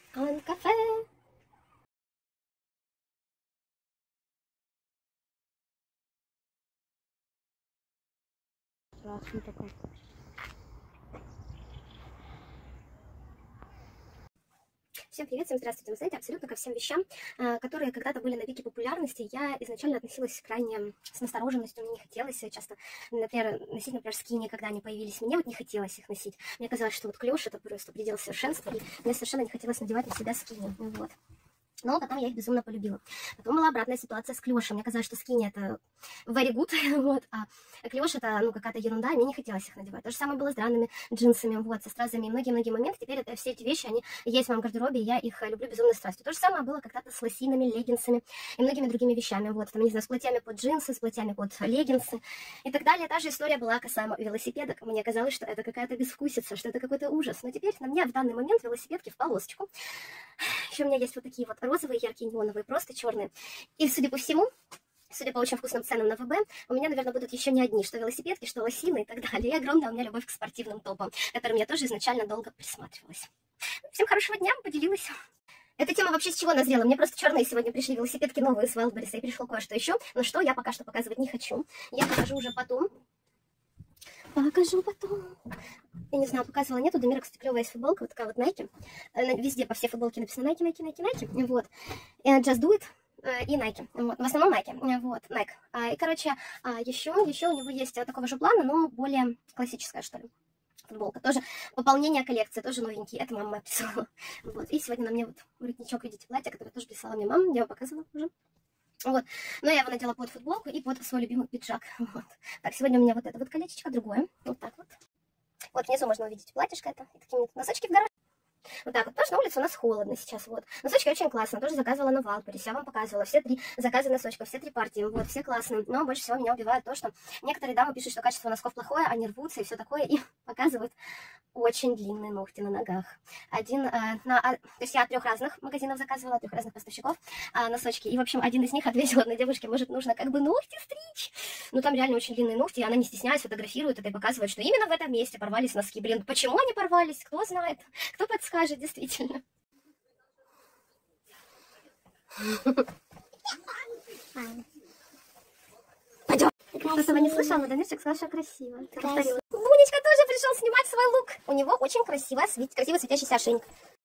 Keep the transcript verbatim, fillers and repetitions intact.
Он кафе. Страшный такой. Всем привет, всем здравствуйте. Вы знаете, абсолютно ко всем вещам, которые когда-то были на пике популярности, я изначально относилась крайне с настороженностью, мне не хотелось часто, например, носить, например, скини, когда они появились, мне вот не хотелось их носить. Мне казалось, что вот клёш — это просто предел совершенства, и мне совершенно не хотелось надевать на себя скини, вот. Но потом я их безумно полюбила. Потом была обратная ситуация с клёшем. Мне казалось, что скини — это very good, вот, а клёш — это, ну, какая-то ерунда, и мне не хотелось их надевать. То же самое было с драными джинсами, вот, со стразами и многие-многие моменты. Теперь это, все эти вещи, они есть в моем гардеробе, и я их люблю безумной страстью. То же самое было когда-то с лосинами, леггинсами и многими другими вещами, вот, там, не знаю, с платьями под джинсы, с платьями под леггинсы и так далее. Та же история была касаемо велосипедок. Мне казалось, что это какая-то безвкусица, что это какой-то ужас. Но теперь на мне в данный момент велосипедки в полосочку. Еще у меня есть вот такие вот розовые, яркие, неоновые, просто черные. И, судя по всему, судя по очень вкусным ценам на ВБ, у меня, наверное, будут еще не одни, что велосипедки, что лосины и так далее. И огромная у меня любовь к спортивным топам, к которым я тоже изначально долго присматривалась. Всем хорошего дня, поделилась. Эта тема вообще с чего назрела? Мне просто черные сегодня пришли велосипедки новые с Wildberries, и пришло кое-что еще, но что я пока что показывать не хочу. Я покажу уже потом. Покажу потом. Я не знаю, показывала, нету. У Дамира, кстати, клевая есть футболка, вот такая вот Nike. Везде по всей футболке написано Nike, Nike, Nike, Nike. Вот. Just Do It и Nike. Вот. В основном Nike. Вот, Nike. И, короче, еще, еще у него есть такого же плана, но более классическая, что ли, футболка. Тоже пополнение коллекции, тоже новенький. Это мама моя прислала. Вот. И сегодня на мне вот воротничок, видите, платье, которое тоже прислала мне мама. Я его показывала уже. Вот, но я его надела под футболку и под свой любимый пиджак. Вот. Так, сегодня у меня вот это вот колечечко, другое. Вот так вот. Вот внизу можно увидеть платьишко это. И такие вот носочки в гараж. Вот так вот, потому что на улице у нас холодно сейчас, вот. Носочки очень классно, тоже заказывала на Wildberries, я вам показывала все три заказа носочков, все три партии, вот, все классные. Но больше всего меня убивает то, что некоторые дамы пишут, что качество носков плохое, они рвутся и все такое, и показывают очень длинные ногти на ногах. Один, э, на, а, то есть я от трех разных магазинов заказывала, от трех разных поставщиков а, носочки, и, в общем, один из них ответил одной девушке, может, нужно как бы ногти стричь. Ну, там реально очень длинные ногти, и она, не стесняясь, фотографирует это и показывает, что именно в этом месте порвались носки. Блин, почему они порвались, кто знает, кто подскажет, действительно. Пойдем. Кто-то не слышал, но Дамирчик сказал, что красиво. Бунечка тоже пришел снимать свой лук. У него очень красивый, красивый светящийся ошейник.